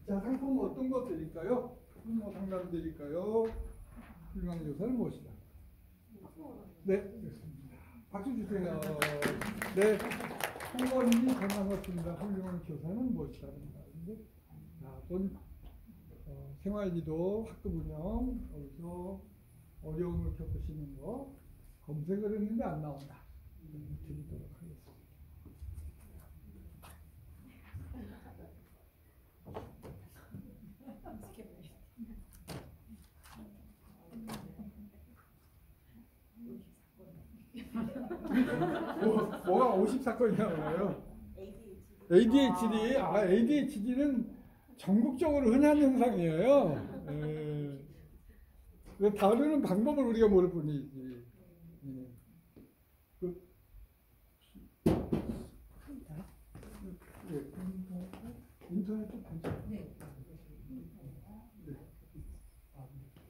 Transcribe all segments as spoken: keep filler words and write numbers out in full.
자, 상품 어떤 거 드릴까요? 뭐 상담 드릴까요? 훌륭한 교사를 모시다. 네, 됐습니다. 박수 주세요. 네, 홍건이 반갑습니다. 훌륭한 교사는 무엇이라는 말인데, 자, 본 어, 생활지도 학급 운영 여기서 어려움을 겪으시는 거 검색을 했는데 안 나온다. 드리도록 하겠습니다. 뭐, 뭐가 오십사 건이나 나와요? 에이디에이치디. 아, 에이디에이치디는 전국적으로 흔한 현상이에요. 예. 다루는 방법을 우리가 모를 뿐이지. 예. 그, 예. 인터넷도 괜찮아요. 네. 네. 아,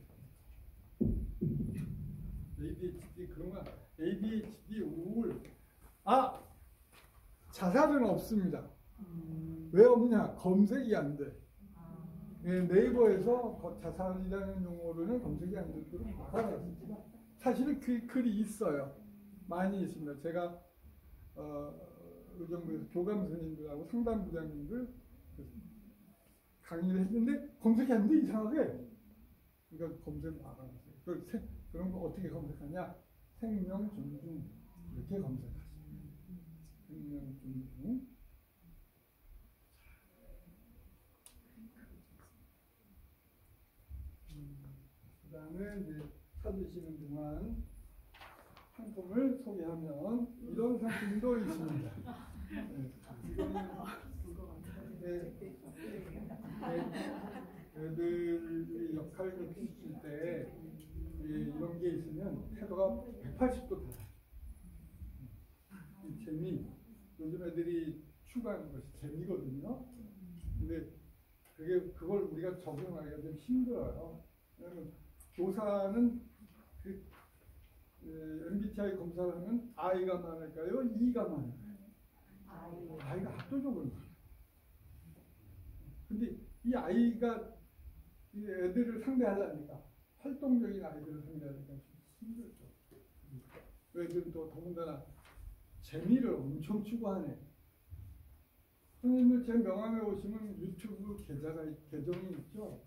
에이디에이치디 그런 거 에이디에이치디 우울. 아, 자살은 없습니다. 음. 왜 없냐? 검색이 안 돼. 아. 예, 네이버에서 자살이라는 용어로는 검색이 안 되도록 막아놨습니다. 사실은 그 글이 있어요. 많이 있습니다. 제가 어, 의정부에서 교감 선생님들하고 상담부장님들 강의를 했는데 검색이 안 돼, 이상하게. 그러니까 검색 막아놨어요. 그, 그런 거 어떻게 검색하냐? 생명 존중 이렇게 검색하시면 생명 존중. 음, 그 다음에 이제 찾으시는 동안 상품을 소개하면 이런 상품도 있습니다. 네, 이거는 네, 네, 애들이 역할극 시킬 때 예, 이런 게 있으면 태도가 백팔십 도 달라요. 이 재미, 요즘 애들이 추구하는 것이 재미거든요. 근데 그게 그걸 우리가 적용하기가 좀 힘들어요. 왜냐하면 교사는 그 엠비티아이 검사를 하면 아이가 많을까요? E가 많을까요? 아이가 압도적으로 많아요. 근데 이 아이가 이 애들을 상대하려니까 활동적인 아이들을 상대하니까 힘들죠. 애들은 또 더군다나 재미를 엄청 추구하네. 선생님들 제 명함에 오시면 유튜브 계좌가, 계정이 있죠.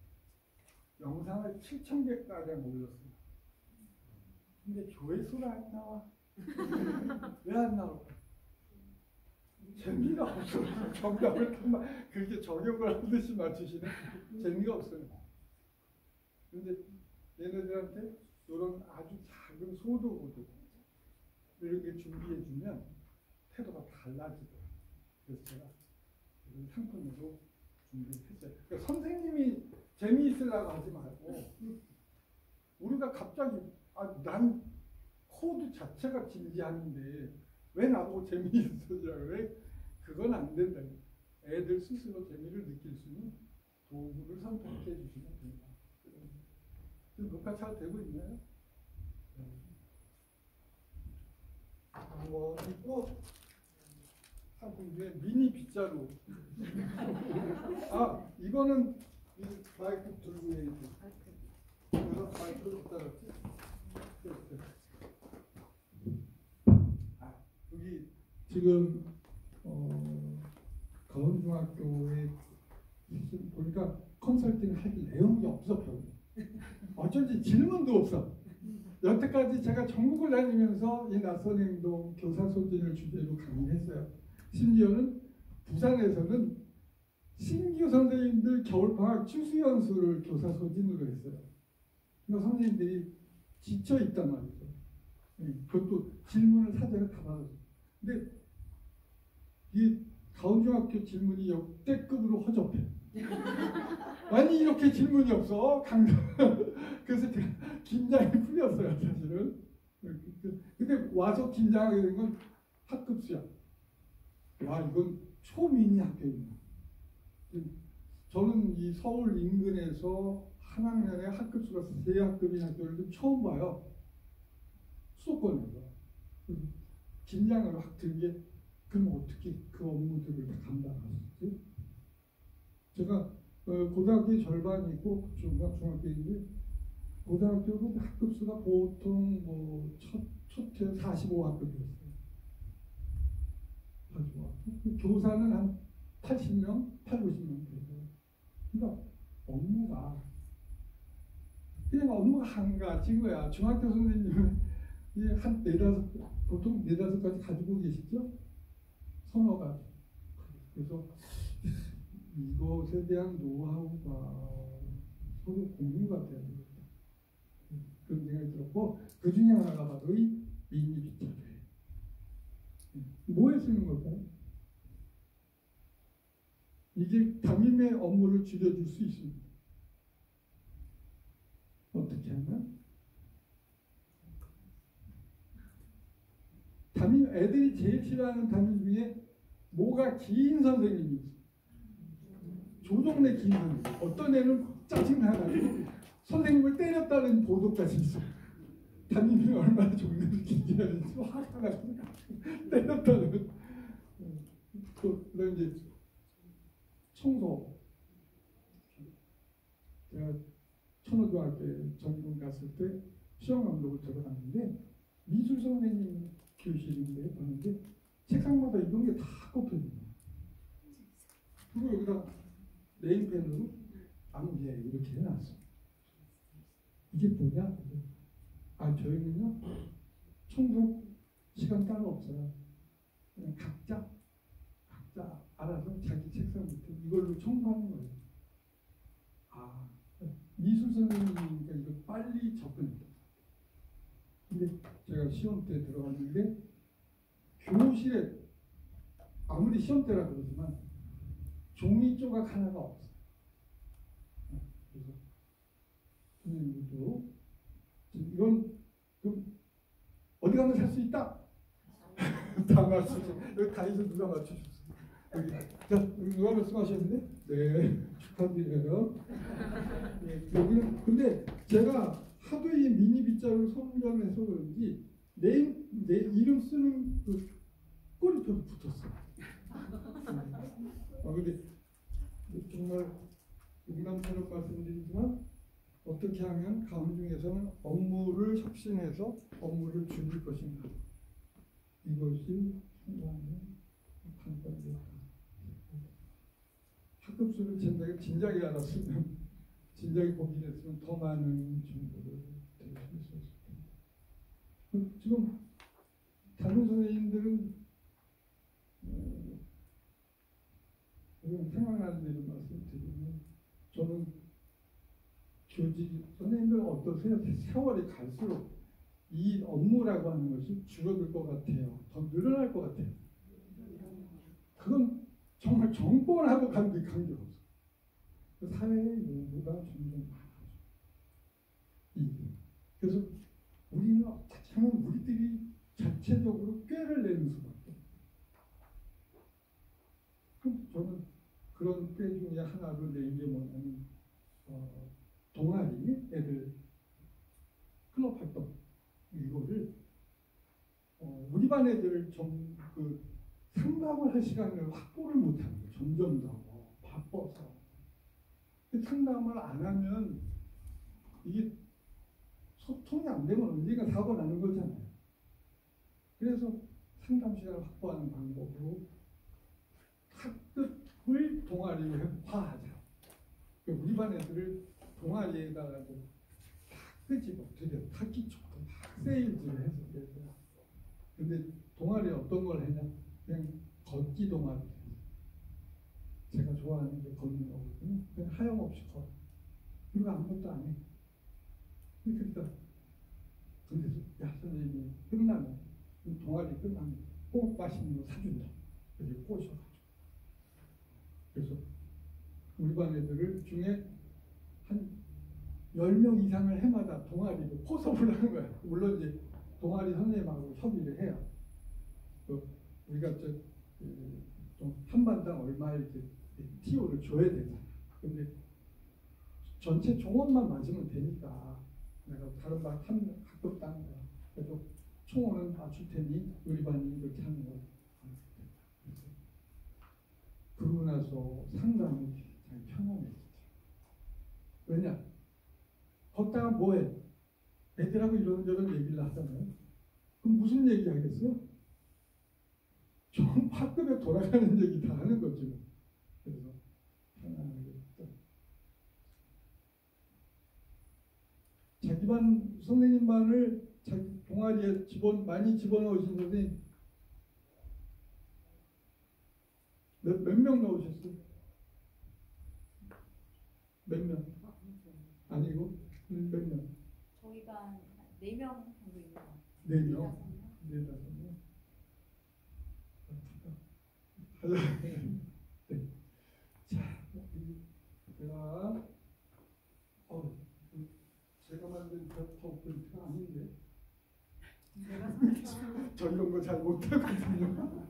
영상을 칠천 개가량 올렸어요. 근데 조회수가 안 나와. 왜 안 나올까? 재미가 없어요. 정답을 딱 그렇게 적용을 하듯이 맞추시는 재미가 없어요. 근데 얘네들한테 이런 아주 작은 소도구들 이렇게 준비해 주면 태도가 달라지더라고요. 그래서 제가 이런 상품으로 준비했어요. 그러니까 선생님이 재미있으려고 하지 말고 우리가 갑자기 아, 난 코드 자체가 진지한데 왜 나보고 재미있으라고 왜 그건 안 된다. 애들 스스로 재미를 느낄 수 있는 도구를 선택해 주시면 됩니다. 지금 녹화 잘 되고 있나요? 네. 뭐 있고 상품 중에 미니 빗자루. 아, 이거는 이 마이크 들고 해야지. 그래서 마이크를 갖다 아, 여기 지금 어, 가원중학교에 보니까 컨설팅 할 내용이 없어 별로. 어쩐지 질문도 없어. 여태까지 제가 전국을 다니면서 이 낯선 행동 교사 소진을 주제로 강의했어요. 심지어는 부산에서는 신규 선생님들 겨울방학 추수연수를 교사 소진으로 했어요. 그러니까 선생님들이 지쳐 있단 말이죠. 그것도 질문을 사전에 다 받았어요. 근데 이 가원중학교 질문이 역대급으로 허접해. 아니 이렇게 질문이 없어 강좌. 그래서 제가 긴장이 풀렸어요 사실은. 근데 와서 긴장하게 된 건 학급수야. 와 이건 초미니 학교입니다. 저는 이 서울 인근에서 한 학년에 학급수가 세 학급인 학교를 처음 봐요. 수도권에서. 긴장을 확 들게 그럼 어떻게 그 업무들을 다 감당하셨지? 제가 어, 고등학교 절반이 있고 중학, 중학교인데 고등학교도 학급수가 보통 뭐 첫, 첫해 사십오 학급이었어요. 사십오 학급. 교사는 한 팔십 명, 팔십 명 되고. 그러니까 업무가 그냥 업무가 한 가지인 거야. 중학교 선생님은 한 네다섯, 보통 네다섯 가지 가지고 계시죠? 서너 가지. 그래서 이것에 대한 노하우가 서로 공유가 돼야 되겠다. 그런 생각이 들었고, 그 중에 하나가 바로 이 미니 빗자루예요. 뭐에 쓰는 걸까요? 이게 담임의 업무를 줄여줄 수 있습니다. 어떻게 하면? 담임, 애들이 제일 싫어하는 담임 중에 뭐가 긴 선생님이 있어요. 조종래 긴 선생님. 어떤 애는 짜증나가지고 선생님을 때렸다는 보도까지 있어요. 담임이 얼마나 종래를 긴지 하는지 화가 나서 때렸다는. 또 그다음 이제 청소. 제가 천호중학교에 전공 갔을 때 수영 감독을 들어갔는데 미술 선생님 교실인데 봤는데 책상마다 이런 게 다 꼽혀 있는 거예요. 그리고 여기다 네임펜으로 아무 예 이렇게 해놨어. 이게 뭐냐? 아 저희는요 청소 시간 따로 없어요. 그냥 각자 각자 알아서 자기 책상 밑에 이걸로 청소하는 거예요. 아 미술 선생님이니까 이거 빨리 접근했다. 근데 제가 시험 때 들어갔는데 교실에 아무리 시험 때라 그러지만 종이 조각 하나가 없어요. 그래서 선생님도 이건 좀 어디 가면 살 수 있다. 다 맞추죠. 여기 다이소 누가 맞추셨어요? 여기 자 누가 말씀하셨는데 네 축하드려요. 네, 여기는 근데 제가 하도 이 미니 빗자루 선전해서 그런지 내, 내 이름 쓰는 그 꼬리표도 붙었어. 아 근데 정말 농담처럼 말씀드리지만 어떻게 하면 가운 중에서는 업무를 혁신해서 업무를 줄일 것인가 이것이 상당히 관건이다. 학급수를 진작에 진작에 알았으면 진작에 고민했으면 더 많은 정보를 드릴 수 있었을 텐데. 지금 다른 선생님들은 어, 생각나는 대로 말씀드리면 저는 교직 선생님들 어떠세요? 세월이 갈수록 이 업무라고 하는 것이 줄어들 것 같아요. 더 늘어날 것 같아요. 그건 정말 정권하고 관계없어. 사회의 요구가 점점 많아져. 그래서 우리는 자칫하면 우리들이 자체적으로 꾀를 내는 수밖에. 그럼 저는 그런 꾀 중에 하나로 내는 게 뭐냐면 어, 동아리 애들 클럽 활동 이거를 어, 우리 반 애들을 좀 그 상담을 할 시간을 확보를 못하는 거예요. 점점 더 바빠서 상담을 안 하면 이게 소통이 안 되면 언젠가 사고 나는 거잖아요. 그래서 상담 시간을 확보하는 방법으로 학급을 동아리화하자. 우리 반 애들을 동아리에다가 다 끄집어 들여 학기 초부터 다 세일즈를 해서 그래서 근데 동아리 어떤 걸 했냐? 그냥 걷기 동아리. 제가 좋아하는 게 걷는 거거든요. 그냥 하염없이 걸어. 그리고 아무것도 안 해. 그러니까 근데 야 선생님이 끝나면 동아리 끝나면 꼭 맛있는 거 사준다. 여기 꼬셔가지고. 그래서 우리 반 애들을 중에 한 열 명 이상을 해마다 동아리로 포섭을 하는 거야. 물론 이제 동아리 선생님하고 협의를 해요. 또 우리가 저 좀 한 반당 얼마 이렇게 티오를 줘야 되잖아. 근데 전체 종원만 맞으면 되니까 내가 다른 반 한 학급당 그래도 총원은 다 줄 테니 우리 반이 이렇게 하는 거. 그러고 나서 상담이 굉장히 편안해. 왜냐? 걷다가 뭐해? 애들하고 이런저런 얘기를 하잖아요. 그럼 무슨 얘기 하겠어요? 좀 파급에 돌아가는 얘기 다 하는 거죠. 그래서 편안하게. 자기 반 선생님만을 자기 동아리에 집어 많이 집어넣으신 선생님 몇 명 넣으셨어요? 몇 명? 아니고 몇 명? 저희가 네 명 정도입니다. 네 명? 네 다섯 명? 네. 자, 제가 어, 제가 만든 파워포인트가 아닌데 저 이런 거 잘 못하거든요.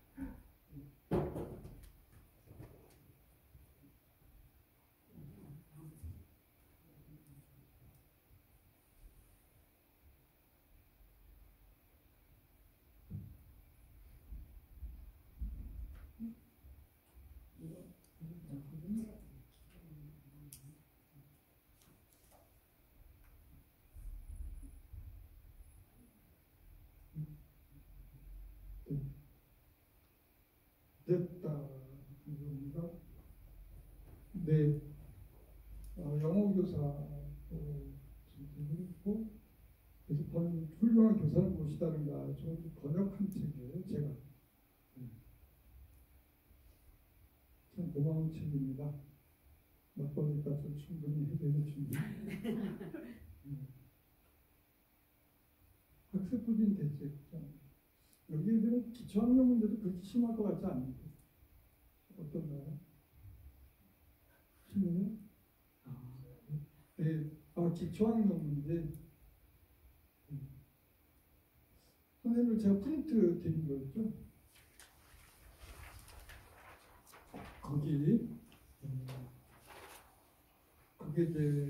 됐다. 감사합니다. 네. 어, 영어 교사도 있고, 그래서 번, 훌륭한 교사를 모시다는가, 저 번역한 책이에요, 제가. 네. 참 고마운 책입니다. 맛보기 값을 충분히 해결해 줍니다. 음. 학습부진 대책. 여기 애들은 기초학력 문제도 그렇게 심할 것 같지 않은데 어떤가요? 심해요? 아, 네. 아, 기초학력 문제. 음. 선생님을 제가 프린트 드린 거였죠? 거기 음, 그게 이제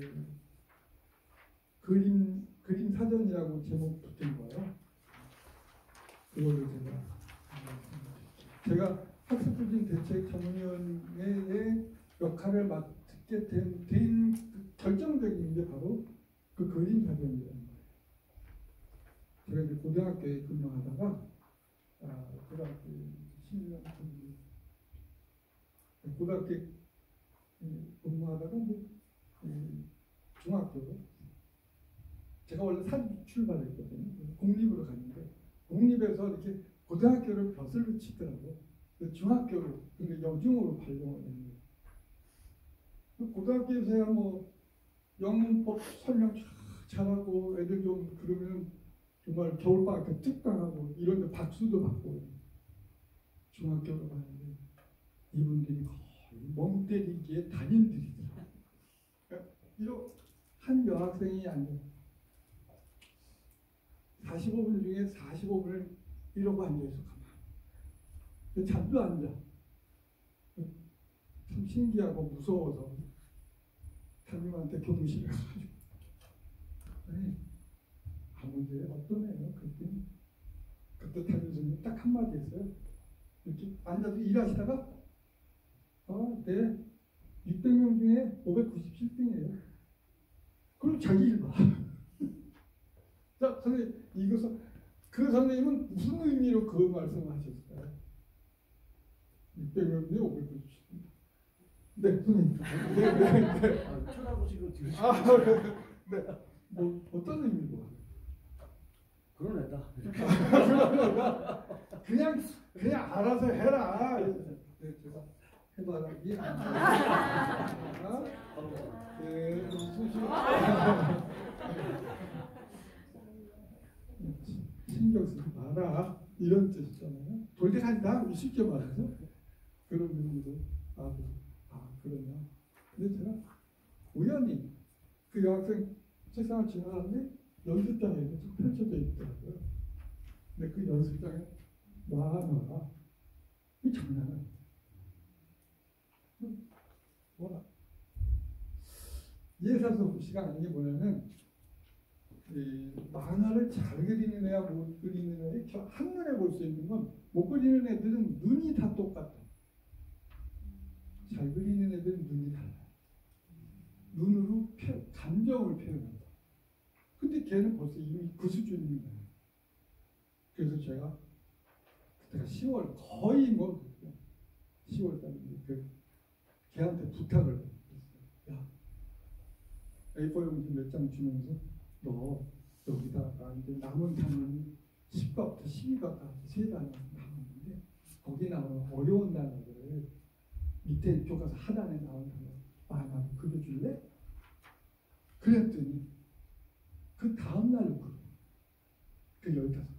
그림 그림 사전이라고 제목 붙은 거예요. 그거를 제가 제가 학습부진 대책 전문위원회의 역할을 맡게 된, 된 결정적인 게 바로 그 그림 사전이라는 거예요. 제가 이제 고등학교에 근무하다가 아, 고등학교 십 년 고등학교 근무하다가 이제 중학교로 제가 원래 산 출발했거든요. 공립으로 갔는데 공립에서 이렇게 고등학교를 벼슬로 치더라고. 중학교로, 그러니까 여중으로 발령을 했는 거예요. 고등학교에서야 뭐 영문법 설명 쫙 잘하고 애들 좀 그러면 정말 겨울방학 때 특강하고 이런 데 박수도 받고 중학교로 가는데 이분들이 거의 멍 때리기에 단인들이더라고요. 그러니까 이런 한 여학생이 아니에요. 사십오 분 중에 사십오 분을 이러고 앉아있어, 가만히. 잠도 안 자. 참 신기하고 무서워서 담임한테 교무실에 가가지고. 아니, 아무 데 어떤 애요? 그때, 그때 담임 선생님 딱 한마디 했어요. 이렇게 앉아서 일하시다가, 아, 네, 육백 명 중에 오백구십칠 등이에요. 그럼 자기 일 봐. 자, 선생님, 이것은, 그 선생님은 무슨 의미로 그 말씀을 하셨을까요? 육백 명 중에 오백구십칠 등. 네, 선생님. 네, 네, 네. 아, 쳐다보시고 지금. 아, 네. 뭐, 어떤 의미로? 그런 애다. 그냥, 그냥 알아서 해라. 네, 제가 해봐라. 이 아, 네, 수시. 신경 쓰지 마라. 이런 뜻이잖아요. 돌대간다. 쉽게 말해서. 그런 의미로. 아, 아, 그러냐. 근데 제가 우연히 그 여학생 책상을 지나가는데 연습장에 이렇게 펼쳐져 있더라고요. 근데 그 연습장에 놔놔. 이 장난은 뭐라 예사 수업 시간 아닌 게 뭐냐면 이 만화를 잘 그리는 애와 못 그리는 애 한눈에 볼 수 있는 건 못 그리는 애들은 눈이 다 똑같아. 잘 그리는 애들은 눈이 달라요. 눈으로 표, 감정을 표현한다. 근데 걔는 벌써 이미 그 수준인 거예요. 그래서 제가 그때가 시월 거의 뭐 시월 달인데 그 걔한테 부탁을 했어요. 야, 에이포 용지 몇 장 주면서 너 여기다가 이제 남은 단원이 십과부터 십이과까지 세 단원 남았는데 거기 나오는 어려운 단어들을 밑에 교과서 하단에 나온 단어 많아도 그려줄래? 그랬더니 그 다음 날로 그려. 그 열다섯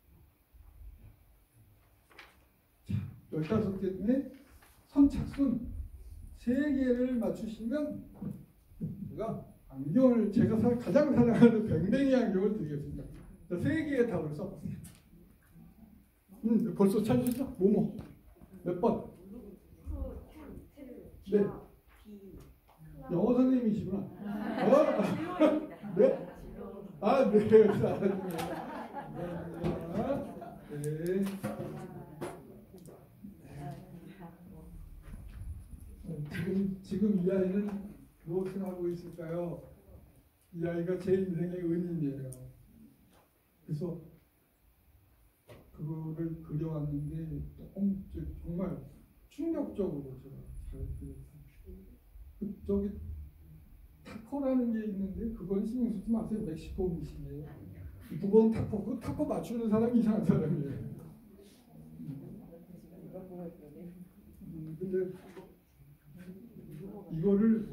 개. 자, 열다섯 개 중에 선착순 세 개를 맞추시면 제가 안경을 제가 사, 가장 사랑하는 뱅뱅이 안경을 드리겠습니다. 자, 세 개의 답을 써보세요. 음, 벌써 찾으셨죠? 뭐뭐? 몇 번? 네. 영어 선생님이시구나. 어? 네? 아, 네. 네. 지금, 지금 이 아이는 무엇을 하고 있을까요? 이 아이가 제 인생의 은인이에요. 그래서 그거를 그려왔는데 정말 충격적으로 제가 잘 그렸어요. 그 저기 타코라는 게 있는데 그건 신경 쓰지 마세요. 멕시코 음식이에요. 두 번 타코, 그 타코 맞추는 사람이 이상한 사람이에요. 음, 근데 이거를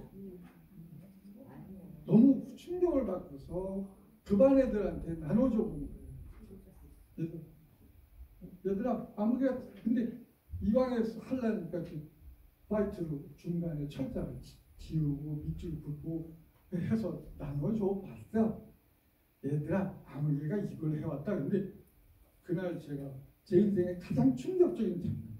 너무 충격을 받고서 그 반 애들한테 나눠줘 본 거예요. 얘들아 아무개가 근데 이왕에서 하려니까 화이트로 중간에 철자를 지우고 밑줄 긋고 해서 나눠줘 봤어. 얘들아 아무개가 이걸 해왔다. 근데 그날 제가 제 인생의 가장 충격적인 장면.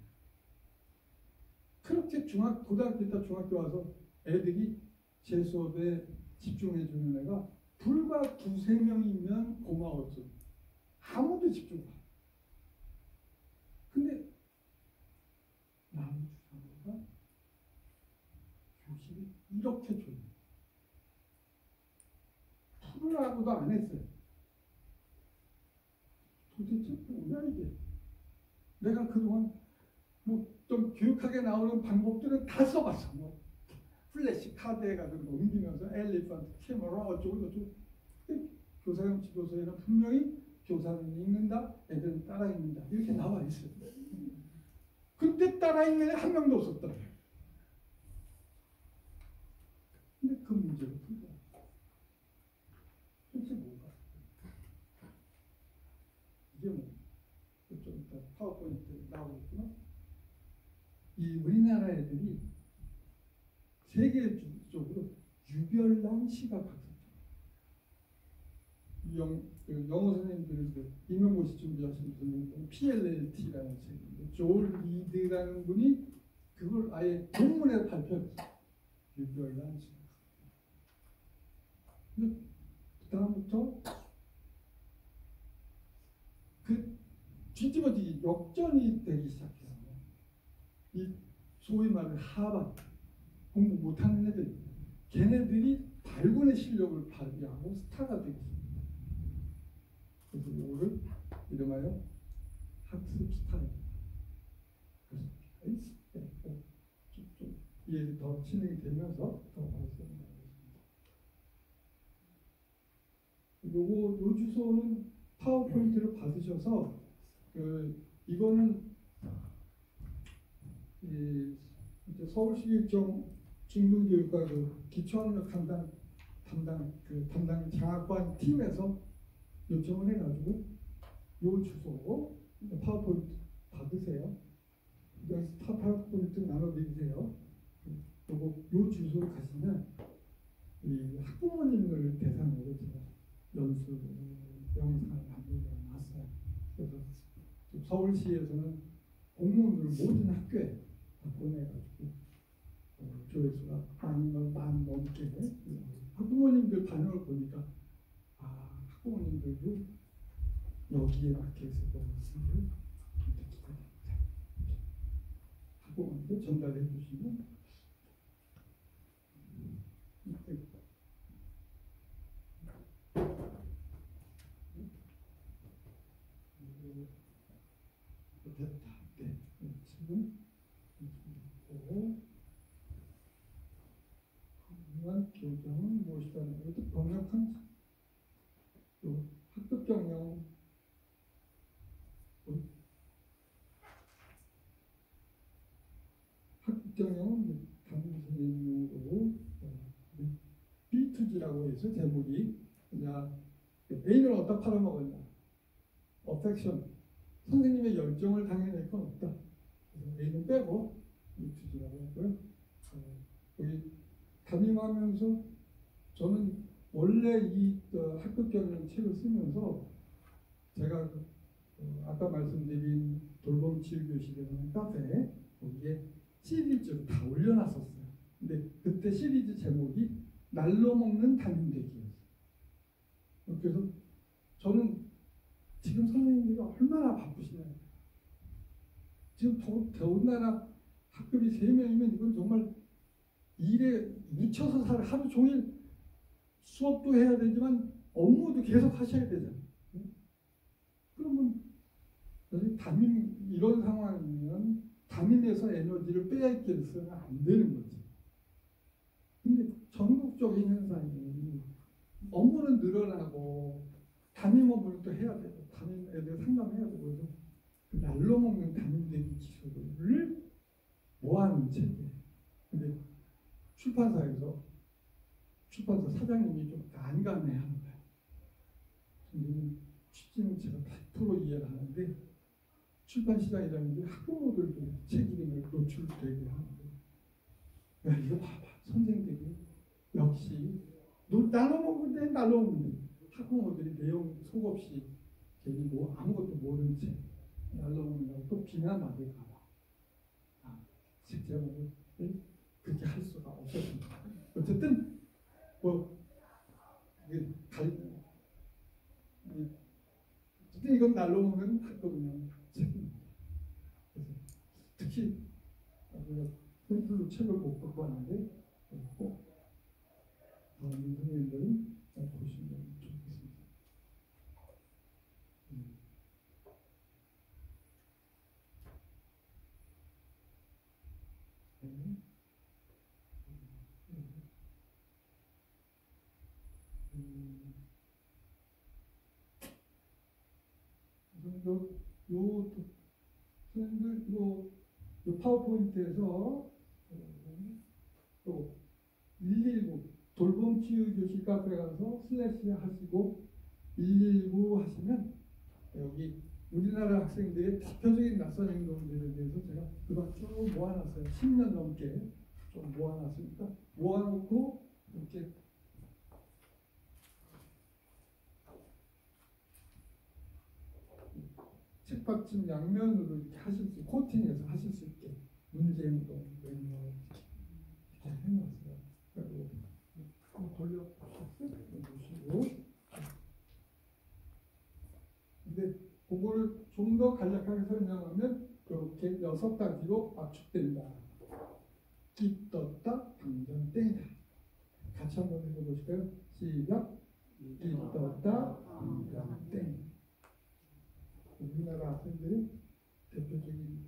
그렇게 중학 고등학교 때 중학교 와서 애들이 제 수업에 집중해 주는 애가 불과 두세 명이면 고마웠죠. 아무도 집중 안 해. 근데 나무 주사가 교실이 이렇게 조용. 풀으라고도 안 했어요. 도대체 뭐야 이게? 내가 그동안 뭐 좀 교육하게 나오는 방법들은 다 써봤어. 뭐 플래시 카드 해가지고 뭐 옮기면서 엘리펀트, 캐머라 어쩌고 저쩌고. 교사용 지도서에는 분명히 교사는 읽는다, 애들은 따라 읽는다 이렇게 나와 있어요. 근데 따라 읽는 애 한 명도 없었다. 근데 그 문제를 풀자. 도대체 뭐가? 이게 뭐? 좀 이따 파워포인트 나오겠구나. 이 우리나라 애들이 세계적으로 유별난 시각학습. 영, 그 영어 선생님들은 그 임용고시 준비하시는 분들은 피엘엘티라는 책인데 조을 리드라는 분이 그걸 아예 논문에 발표했어요. 유별난 시각. 근데 그 다음부터 그 뒤집어지기 역전이 되기 시작해요. 이 소위 말하는 하반 공부 못하는 애들, 걔네들이 발군의 실력을 발휘하고 스타가 되겠습니다. 그래서 이거를 이름하여 학습 스타일. 그래서 좀 이해가 더 진행이 되면서 더 말씀드리겠습니다. 요거 요 주소는 파워포인트를 받으셔서 그 이거는 이 이제 서울시립정 중등교육과 그 기초학력 담당 담당 그 담당 장학관 팀에서 요청을 해가지고 요 주소 파워포인트 받으세요. 그래서 파워포인트 나눠드리세요. 요거 요 주소로 가시면 이 학부모님을 대상으로 제가 연수 영상을 만들어 놨어요. 그래서 서울시에서는 공무원들을 모든 학교에 보내가지고 어, 조회수가 만, 만 넘게 학부모님들 반응을 보니까 아 학부모님들도 여기에 맞게 해서 학부모님들 전달해 주시면 됐다. 네. 지금 있고 분명한 교정은 무엇이라는 것도 번역한 또 학급 경영 학급 경영은 담임 선생님으로 비 투 지라고 해서 제목이 그냥 애인을 어디다 팔아먹었냐 어펙션 선생님의 열정을 당해낼 건 없다. 그래서 애인은 빼고 비 투 지라고 하고요. 어, 여기 담임하면서 저는 원래 이 어, 학급 경영 책을 쓰면서 제가 그, 어, 아까 말씀드린 돌봄 치유 교실이라는 카페에 거기에 시리즈로 다 올려놨었어요. 근데 그때 시리즈 제목이 날로 먹는 담임되기였어요. 그래서 저는 지금 선생님들이 얼마나 바쁘시나요? 지금 더, 더군다나 학급이 세 명이면 이건 정말 일에 묻혀서 살 하루 종일 수업도 해야 되지만 업무도 계속 하셔야 되잖아요. 그러면 담임 이런 상황이면 담임에서 에너지를 빼앗겨서는 안 되는 거지. 근데 전국적인 현상이 업무는 늘어나고 담임 업무를 또 해야 되고 담임 애들 상담해야 되고 그 날로 먹는 담임되기 기술을 모아놓은 책이에요. 근데 출판사에서 출판사 사장님이 좀 난감해하는 거예요. 선생님 취지는 제가 백 퍼센트 이해를 하는데 출판 시장이라는 게 학부모들도 책 이름에 노출되게 하는 거예요. 야 이거 봐봐 선생들이 역시 날로 먹는데 날로 먹는데 학부모들이 내용 속 없이 괜히 뭐 아무것도 모르는 책 날로 먹는다고 또 비난받을까 봐 아, 책 제목을 그렇게 할 수가 없었습니다. 어쨌든 뭐 이게 갈 어쨌든 이건 날로 먹는 학급운영 책입니다. 그래서 특히 우리가 샘플로 책을 못 갖고 왔는데 꼭 다른 선생님들은 보시면 좋겠습니다. 음. 네. 음. 요, 요, 선생님들, 요, 요 파워포인트에서 또 일일구 돌봄 치유 교실 카페에 가서 슬래시 하시고 일일구 하시면 여기 우리나라 학생들의 대표적인 낯선 행동들에 대해서 제가 그동안 쭉 모아놨어요. 십 년 넘게 좀 모아놨으니까 모아놓고 이렇게 책받침 양면으로 이렇게 하실 수, 코팅해서 하실 수 있게 문제 행동, 왼쪽 이렇게 해놨어요. 그리고 돌려보시고, 근데 그거를 좀 더 간략하게 설명하면 이렇게 여섯 가지로 압축된다. 끼 떴다, 당장 땡이다. 같이 한번 해보실까요? 시작. 끼 떴다, 당장 땡. 우리나라 학생들이 대표적인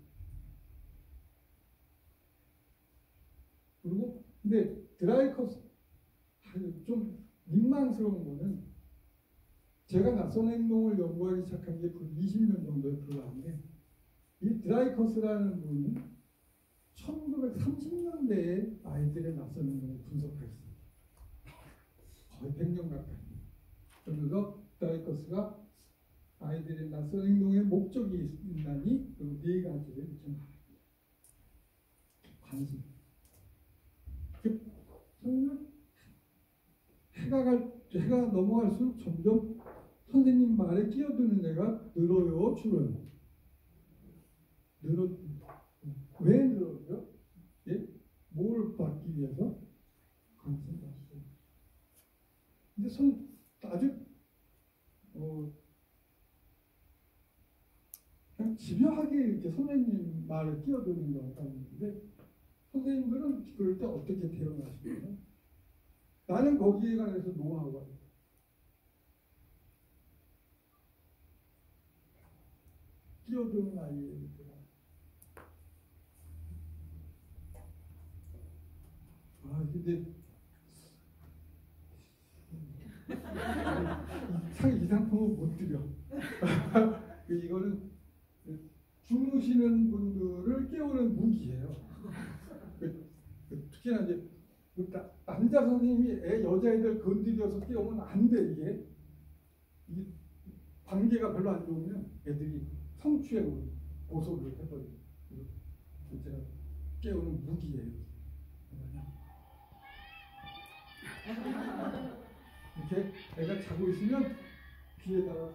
그리고 근데 드라이커스 좀 민망스러운 거는 제가 낯선 행동을 연구하기 시작한 게 이십 년 정도에 불과한데 이 드라이커스라는 분이 천구백삼십 년대에 아이들의 낯선 행동을 분석했어요. 거의 백 년 가까이. 그래서 드라이커스가 아이들의 낯선 행동의 목적이 있나니 그 네 가지를 이렇게 말합니다. 관심. 그 해가 갈 해가 넘어갈수록 점점 선생님 말에 끼어드는 애가 늘어요, 줄어요. 늘어 왜 늘어요? 예? 뭘 받기 위해서? 관심 받기. 근데 선 아주 어. 그냥 집요하게 이렇게 선생님 말에 끼어드는 경우가 있는데 선생님들은 그럴 때 어떻게 대응하시나요? 나는 거기에 관해서 노하우가 있어요. 끼어드는 아이들. 아 근데 상, 이 상품은 못 드려. 이거는 주무시는 분들을 깨우는 무기예요. 특히나 이제 남자 선생님이 애, 여자애들 건드려서 깨우면 안 돼. 이게, 이게 관계가 별로 안 좋으면 애들이 성추행으로 고소를 해버려요. 제가 깨우는 무기예요. 이렇게 애가 자고 있으면 귀에다가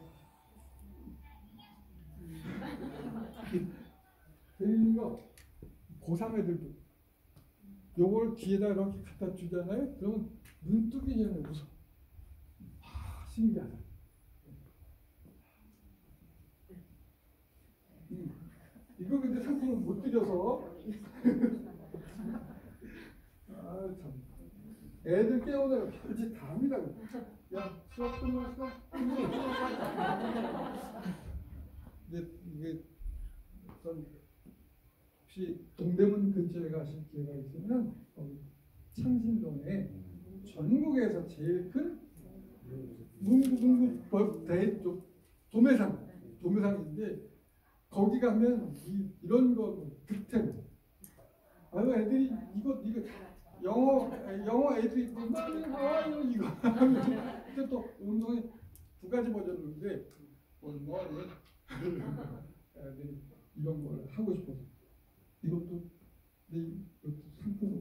재밌는 거 고삼 애들도 요걸 귀에다 이렇게 갖다 주잖아요. 그러면 눈 뜨기 전에 웃어. 아, 신기하다. 음. 이거 근데 상품을 못 드려서 아 참. 애들 깨우다가 별짓 다 합니다. 야, 수업 끝났어? 근데 이게 어떤 혹시 동대문 근처에 가실 기회가 있으면 거기 창신동에 전국에서 제일 큰 문구 대 도매상 도매상인데 거기 가면 이, 이런 거 득템. 아유 애들이 이거 이거 영어 영어 애들이 아유 이거 근데 또 운동에 두 가지 버전인데 뭐 애들이 이런 걸 하고 싶어서 이것도 내 이것도 상품으로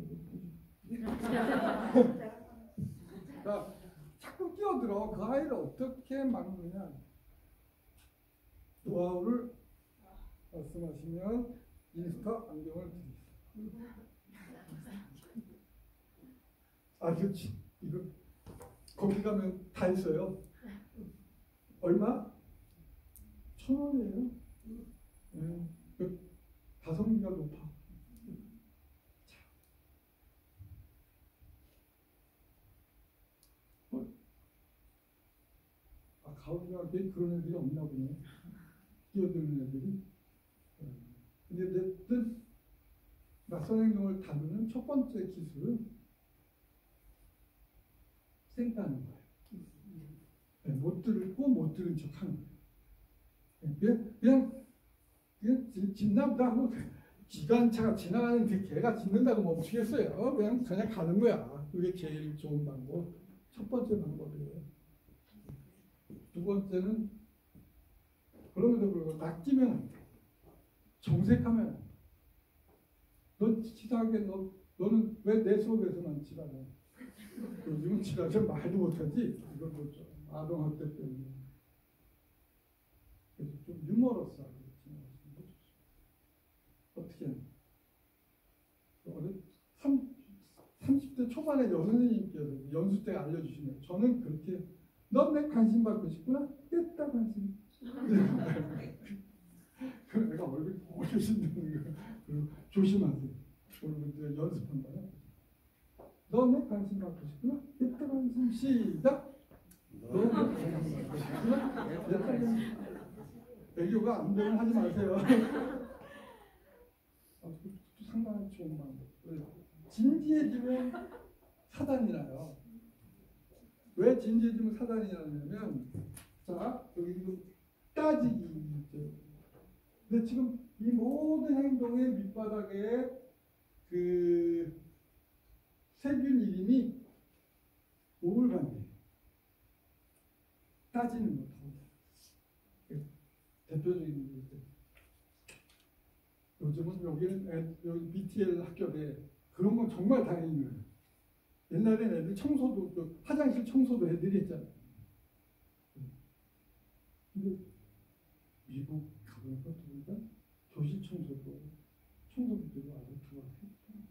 그러니까 자꾸 끼어들어. 그 아이를 어떻게 막느냐 노하우를 말씀하시면 인스타 안경을 드리겠습니다. 아, 그렇지. 이거 거기 가면 다 있어요. 얼마? 천 원이에요. 네. 그 가성비가 높아. 어? 아, 가을중학교에 그런 애들이 없나 보네. 끼어드는 애들이. 근데 어쨌든 낯선 행동을 다루는 첫 번째 기술은 생각하는 거예요. 네, 못 들고 못 들은 척 하는 거예요. 그냥, 그냥, 그냥 짖나보다 하고 기관차가 지나가는 그 개가 짖는다고 멈추겠어요. 그냥, 그냥 가는 거야. 그게 제일 좋은 방법. 첫 번째 방법이에요. 두 번째는 그럼에도 불구하고 낚이면 안 돼. 정색하면 안 돼. 너 치사하게 너, 너는 왜 내 수업에서만 치라고. 요즘은 치라서 말도 못하지. 이건 뭐 아동학대 때문에. 그래서 좀 유머러스 하게 진행하시는 거 좋습니다. 어떻게 하냐. 어느 삼십 대 초반에 여선생님께서 연수 때 알려주시면 저는 그렇게 넌 내 관심 받고 싶구나? 깼다 관심. 그럼 내가 얼굴이 보여주시는 거예요. 그리고 조심하세요. 오늘 연습한다요. 너 내 관심 받고 싶구나? 깼다 관심. 시작. 너 내 관심 받고 싶구나? 깼다 관심. 애교가 안 되면 하지 마세요. 아, 상당히 좋은 방법. 진지해지면 사단이 나요. 왜 진지해지면 사단이 나냐면, 자, 여기 지금 따지기 있죠. 근데 지금 이 모든 행동의 밑바닥에 그 세균 이름이 우울감이에요. 따지는 거. 대표적인 게 요즘은 여기는 애, 여기 비티엘 학교에 그런 건 정말 다행인 거예요. 옛날엔 애들 청소도 그 화장실 청소도 애들이 했잖아요. 근데 미국 가보니까 보니까 교실 청소도 청소부들이 아주 좋아했죠.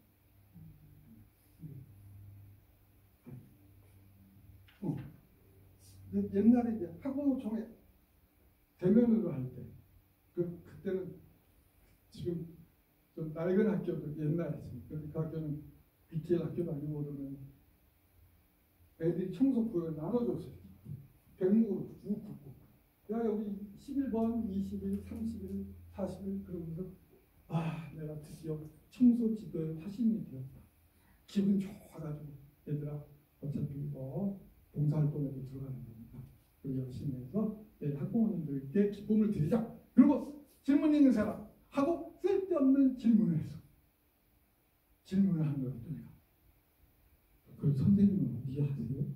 어. 옛날에 이제 학부모총회 대면으로 할 때, 그 그때는 지금 좀 낡은 학교들 옛날에 그 학교는 비티엘 학교도 아니고 그러면 애들이 청소부를 나눠줬어요. 백목으로 쭉 긋고 야 여기 십일 번, 이십 일, 삼십 일, 사십 일 그러면서 아 내가 드디어 청소 지도의 화신이 되었다. 기분 좋아가지고 얘들아 어차피 이거 봉사활동에도 들어가는 거니까 우리 열심히 해서 내일 학부모님들께 기쁨을 드리자. 그리고 질문 있는 사람 하고 쓸데없는 질문을 해서 질문을 하는 거예요. 또 내가 그 선생님은 어떻게 하세요?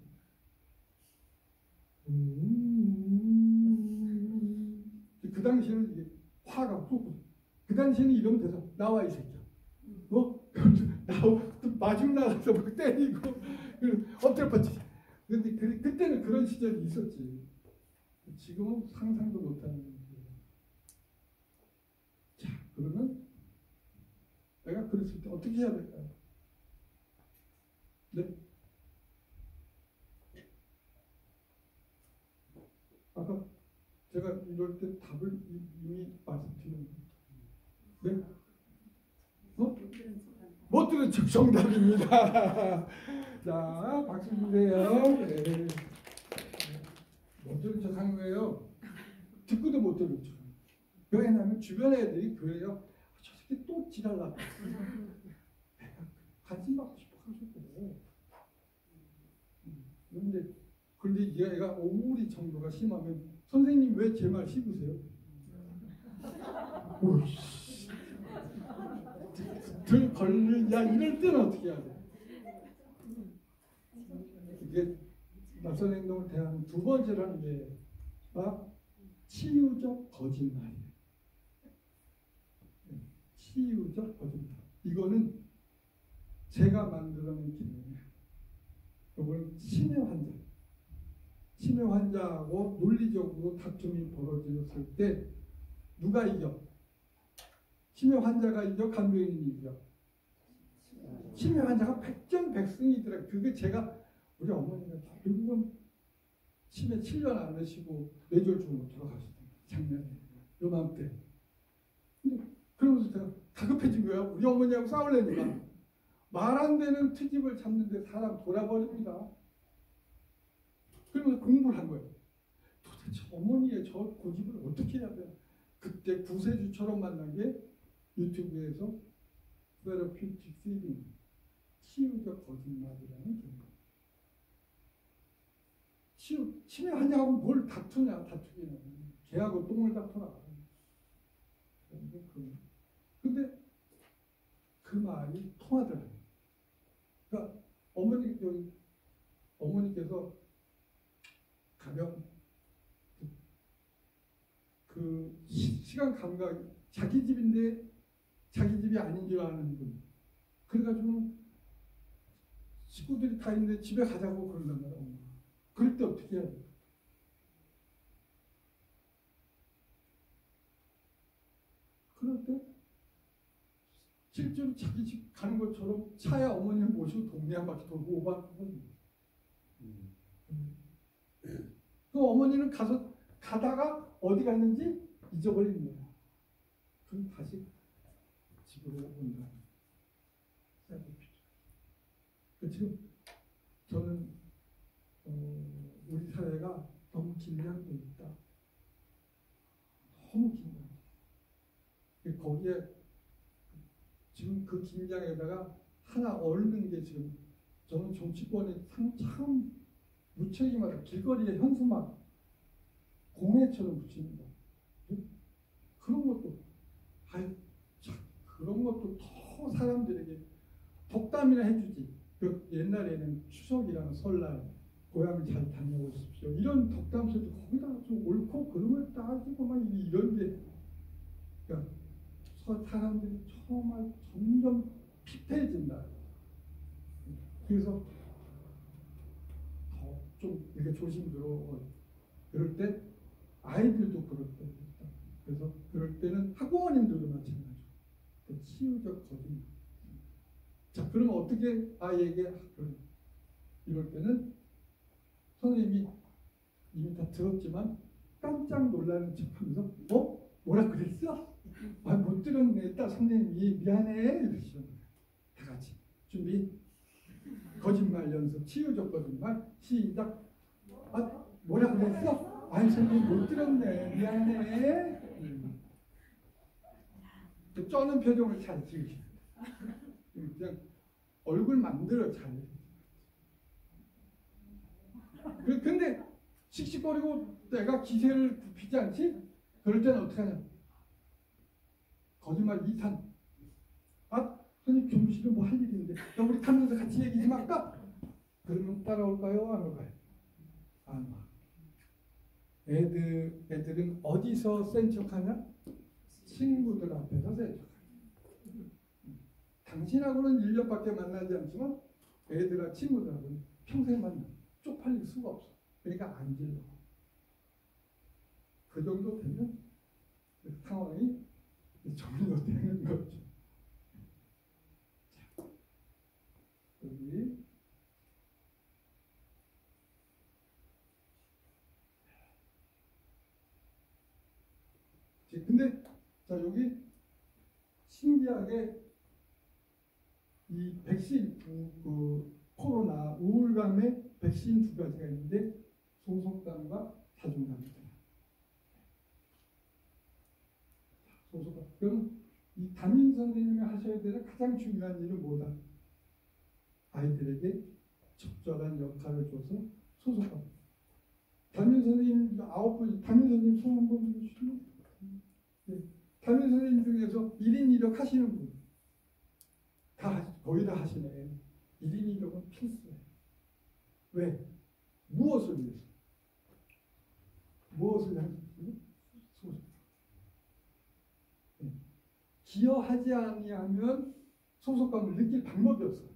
음... 그 당시에는 이게 화가 쏟고 그 당시에는 이러면 돼서 나와 이 새끼야. 어? 나오 마중 나가서 막 때리고 엎드려 뻗치지. 근데 그, 그때는 그런 시절이 있었지. 지금은 상상도 못하는 거예요. 자, 그러면 내가 그랬을 때 어떻게 해야 될까요? 네? 아까 제가 이럴 때 답을 이미 말씀드렸는데 네? 어? 못 들은 척 정답입니다. 자, 박수 주세요. 네. 못 들은 척 하는 거예요. 듣고도 못 들은 척. 왜냐하면 주변 애들이 그래요. 저 새끼 또 지랄나. 관심 받고 싶어 하셨거든요. 그런데 그런데 얘가 오물이 정도가 심하면 선생님 왜 제 말 씹으세요? 오이씨. 들 걸리 야 이럴 때는 어떻게 해야 돼? 이게 낯선 행동을 대하는 두 번째라는 게 아, 치유적 거짓말이에요. 치유적 거짓말. 이거는 제가 만들어낸 기능이에요. 이거는 치매 환자. 치매 환자하고 논리적으로 다툼이 벌어졌을 때 누가 이겨? 치매 환자가 이겨? 간병인이 이겨? 치매 환자가 백전백승이더라. 그게 제가 우리 어머니가 결국은 치매 칠 년 안 하시고 뇌졸중으로 돌아가셨습니다. 작년에 요맘때. 근데 그러면서 제가 다급해진 거야. 우리 어머니하고 싸우려니까 말 안 되는 트집을 잡는데 사람 돌아버립니다. 그러면서 공부를 한 거예요. 도대체 어머니의 저 고집을 어떻게 해야 돼요? 그때 구세주처럼 만난 게 유튜브에서 Therapeutic Feeding, 치유적 거짓말이라는 개념. 치유, 치매 환자하고 뭘 다투냐, 다투기는. 걔하고 똥을 다투나. 근데 그 말이 통하더라고요. 그러니까 어머니, 여기, 어머니께서 가면 그 시간 감각, 자기 집인데 자기 집이 아닌 줄 아는 분. 그래가지고 식구들이 다 있는데 집에 가자고 그런단 말이야. 엄마. 그럴 때 어떻게 해야 돼? 그럴 때 실제로 자기 집 가는 것처럼 차에 어머니를 모시고 동네 한 바퀴 돌고 오바하는 거지. 음. 그 어머니는 가서 가다가 어디 갔는지 잊어버리는 거야. 그럼 다시 집으로 온다. 그 지금 저는 어, 우리 사회가 너무 긴장돼 있다. 너무 긴장. 거기에 지금 그 긴장에다가 하나 얽는 게 지금 저는 정치권에 참 무책임하다. 길거리에 현수막 공해처럼 붙입니다. 그런 것도 아유 참 그런 것도 더 사람들에게 덕담이나 해주지. 그 옛날에는 추석이랑 설날 고향을 잘 다녀오십시오. 이런 덕담소리 거기다가 좀 옳고 그름을 따지고 막 이런 게 그러니까 사람들이 정말 점점 피폐해진다. 그래서 더 좀 이렇게 조심스러워. 그럴 때 아이들도 그럴 때 있다. 그래서 그럴 때는 학부모님들도 마찬가지로 치유적 거짓말. 자, 그러면 어떻게 아이에게 이럴 때는 선생님이 이미 다 들었지만 깜짝 놀라는 척하면서 어? 뭐라 그랬어? 아, 못 들었네. 딱 선생님이 미안해 이러시죠. 다 같이 준비. 거짓말 연습, 치유적 거짓말 시작. 아, 뭐라 그랬어? 아니 선생님 못 들었네. 미안해. 음. 그 쩌는 표정을 잘 지으셔야 돼. 그냥 얼굴 만들어 잘. 그- 근데 씩씩거리고 내가 기세를 굽히지 않지? 그럴 때는 어떻게 하냐? 거짓말 이 탄. 아, 선생님 교무실은 뭐 할 일인데 야, 우리 타면서 같이 얘기 좀 할까? 그러면 따라올까요? 안 올까요? 안 와. 애들, 애들은 어디서 센 척하냐? 친구들 앞에서 센 척하냐. 당신하고는 일 년밖에 만나지 않지만 애들과 친구들하고는 평생 만나. 쪽팔릴 수가 없어. 그러니까 안 질러. 그 정도 되면 상황이 정리되는 거죠. 자, 여기 근데 자 여기 신기하게 이 백신 그, 그 코로나 우울감의 백신 두 가지가 있는데 소속감과 자존감이 있어요. 소속감. 그럼 이 담임 선생님이 하셔야 되는 가장 중요한 일은 뭐다? 아이들에게 적절한 역할을 줘서 소속감. 담임 선생님 아홉 분, 담임 선생님 손 한번 주시면 네. 담임 선생님 중에서 일 인 일 역 하시는 분. 다 거의 다 하시네. 일 인 일 역은 필수예요. 왜? 무엇을 위해서? 무엇을 위해서? 소속. 네. 기여하지 아니하면 소속감을 느낄 방법이 없어요.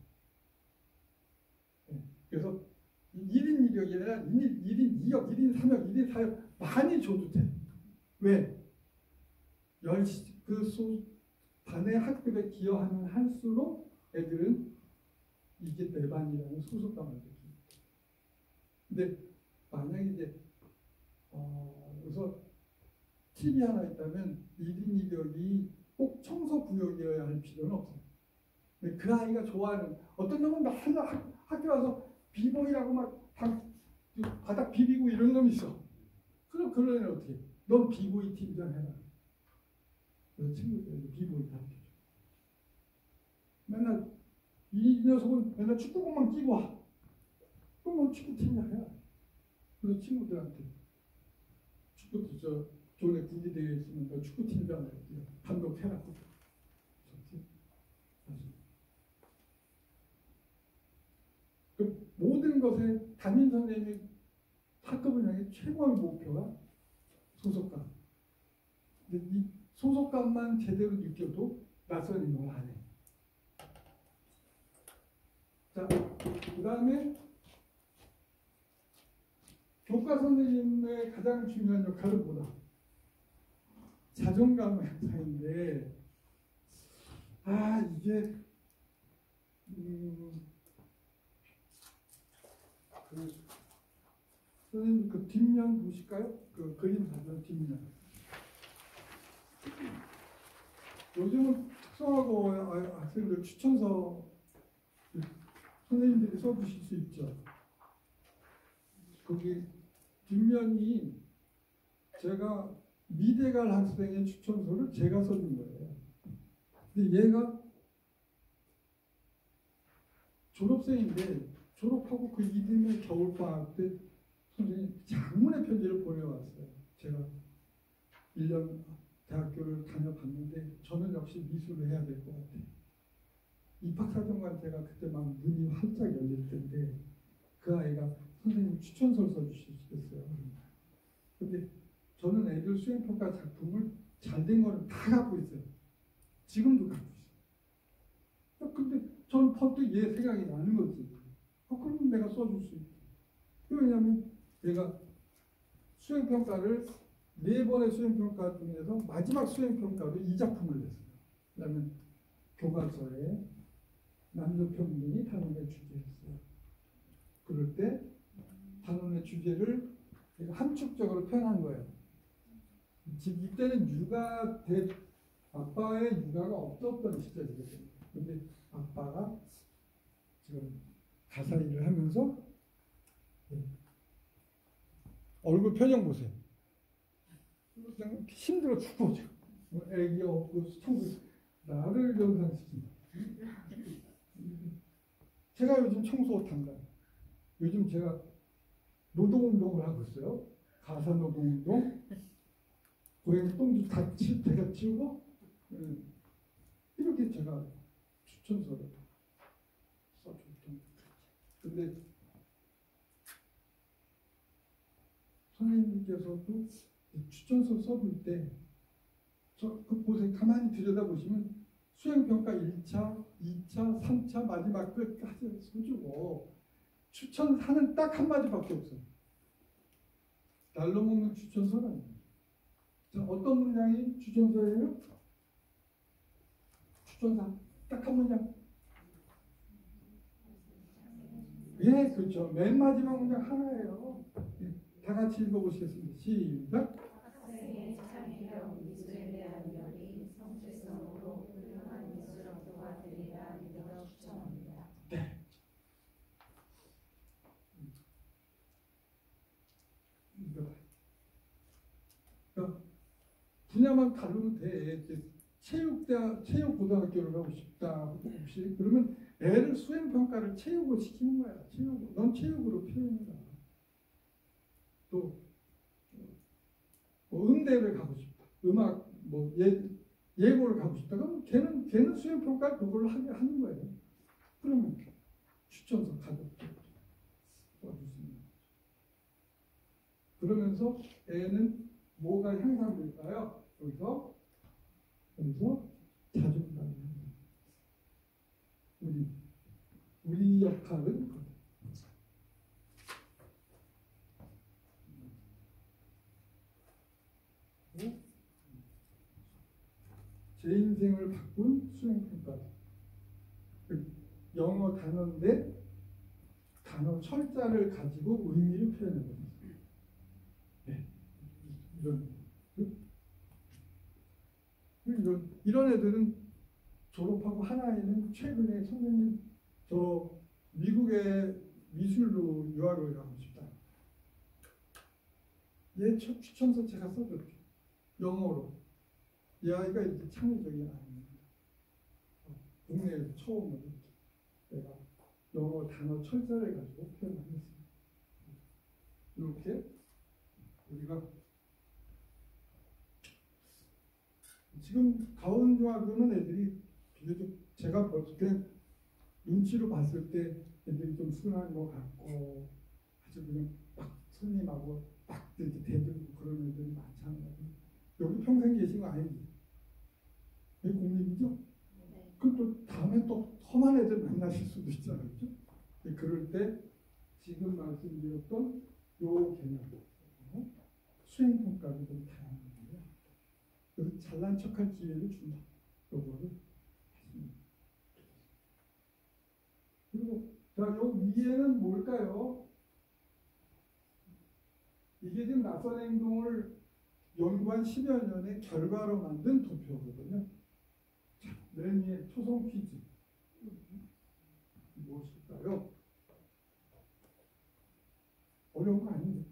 네. 그래서 일 인 일 역이 아니라 일 인 이 역, 일 인 삼 역, 일 인 사 역 많이 줘도 돼. 왜? 열, 그 소, 반의 학급에 기여하면 할수록 애들은 이게 내 반이라는 소속감을 느낍니다. 근데 만약에 이제 어, 그래서 팁이 하나 있다면 일 인 일 역이 꼭 청소 구역이어야 할 필요는 없어요. 근데 그 아이가 좋아하는 어떤 놈은 맨날 학, 학교 와서 비보이라고 막 방, 바닥 비비고 이런 놈이 있어. 그럼 그런 애는 어떻게 해? 넌 비보이 팀장 해라. 그래서 친구들에게 비보이 가르쳐줘. 맨날 이 녀석은 맨날 축구공만 끼고 와. 그럼 뭐 축구팀장 해라. 그래서 친구들한테 축구 저 조내 국기대회에 있으면 너 축구팀장 감독해라. 좋지? 그 모든 것에 담임 선생님이 학급을 향해 최고의 목표가 소속감. 근데 이 소속감만 제대로 느껴도 낯선 인물 안 해. 자, 그 다음에 교과 선생님의 가장 중요한 역할은 뭐다? 자존감 향상인데, 아, 이게, 음, 그, 선생님 그 뒷면 보실까요? 그 그림 사전 뒷면. 요즘은 특성화고 학생들 추천서 선생님들이 써주실 수 있죠. 거기 뒷면이 제가 미대 갈 학생의 추천서를 제가 써준 거예요. 근데 얘가 졸업생인데 졸업하고 그 이듬해 겨울방학 때 선생님 장문의 편지를 보내왔어요. 제가 일 년 대학교를 다녀봤는데 저는 역시 미술을 해야 될 것 같아요. 입학사정관 제가 그때 막 눈이 활짝 열릴 때인데 그 아이가 선생님 추천서를 써주시겠어요. 근데 저는 애들 수행평가 작품을 잘 된 거는 다 갖고 있어요. 지금도 갖고 있어요. 근데 저는 퍼뜩 얘 생각이 나는 거지. 아, 그럼 내가 써줄 수 있지. 왜냐하면 얘가 수행평가를 네 번의 수행평가 중에서 마지막 수행평가로 이 작품을 냈어요. 그다음에 교과서에 남녀평등이 단원의 주제였어요. 그럴 때 단원의 주제를 함축적으로 표현한 거예요. 즉 이때는 육아 대 아빠의 육아가 없었던 시절이거든요. 근데 아빠가 지금 가사 일을 하면서 얼굴 표정 보세요. 그냥 힘들어 죽어 지금. 애기 없고 청소 나를 연상시킨다. 제가 요즘 청소 담당. 요즘 제가 노동운동을 하고 있어요. 가사노동운동. 고양이 똥도 다 치, 제가 치우고 음, 이렇게 제가 추천서를 써줬던. 근데 선생님께서도 추천서 써볼 때 저 그 보세요. 가만히 들여다보시면 수행평가 일 차, 이 차, 삼 차 마지막 끝까지 써주고 추천사는 딱 한마디밖에 없어요. 날로 먹는 추천서는 자, 어떤 문장이 추천서예요? 추천사 딱 한 문장. 예, 그렇죠. 맨 마지막 문장 하나예요. 예, 다 같이 읽어보시겠습니다. 시작. 학생의 창의력, 미술에 대한 열이 성취성으로 훌륭한 미술을 도와드리라 믿어 추천합니다. 네. 이거. 그러니까 분야만 다루면 돼. 체육대 체육고등학교를 가고 싶다. 혹시 그러면 애를 수행평가를 체육으로 시키는 거야. 체육. 넌 체육으로 표현해라. 또 뭐 음대를 가고 싶다. 음악 뭐 예, 예고를 가고 싶다. 그럼 걔는 걔는 수행평가 그걸로 하게 하는 거예요. 그러면 추천서 가볍게 써주시는 거죠. 그러면서 애는 뭐가 향상될까요? 여기서 여기서 자존감이 우리 우리 역할은 그거예요. 제 인생을 바꾼 수행평가. 영어 단어인데 단어 철자를 가지고 의미를 표현해버렸어요. 네. 이런, 이런, 이런 애들은 졸업하고 하나에는 최근에 선생님 저 미국에 미술로 유학을 가고 싶다. 얘 추천서 제가 써드릴게요. 영어로. 이 아이가 이렇게 창의적인 아이입니다. 국내에서 처음으로 내가 영어 단어 철자를 가지고 표현하겠습니다. 이렇게 우리가 지금 가온중학교는 애들이 비교적 제가 볼 때 눈치로 봤을 때 애들이 좀 순한 것 같고 아주 그냥 막 선생님하고 막 이렇게 대들고 그런 애들이 많지 않나요? 여기 평생 계신 거 아니지? 여기 공립이죠? 네. 그럼 또 다음에 또 험한 애들 만나실 수도 있잖아요. 그렇죠? 그럴 때 지금 말씀드렸던 요 개념, 어? 수행평가도 좀 다양한 거예요. 그래서 잘난 척할 기회를 준다. 요거를 하십니다. 그리고 자, 요 위에는 뭘까요? 이게 지금 낯선 행동을 연구한 십여 년의 결과로 만든 도표거든요. 자, 맨 위에 초성 퀴즈. 무엇일까요? 어려운 거 아닌데.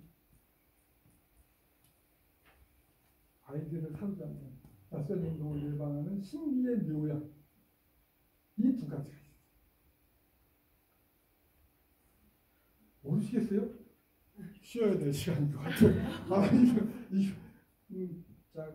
아이들을 사로잡는 낯선 행동을 예방하는 신비의 묘약. 이 두 가지가 있어요. 모르시겠어요? 쉬어야 될 시간인 것 같아요. 아, 이거, 이거, 음, 자,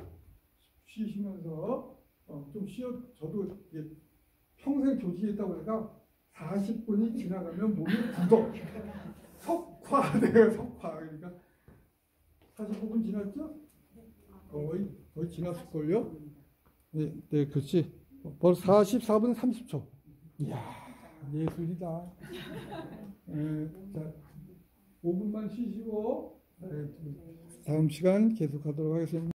쉬시면서, 어, 좀 쉬어, 저도 이게 평생 교직에 있다 보니까 사십 분이 지나가면 몸이 굳어. 석화돼요, 석화. 그러니까 사십오 분 지났죠? 거의, 거의 지났을걸요? 네, 네, 그렇지. 벌써 사십사 분 삼십 초. 이야, 예술이다. 네, 자, 오 분만 쉬시고, 네, 다음 시간 계속하도록 하겠습니다.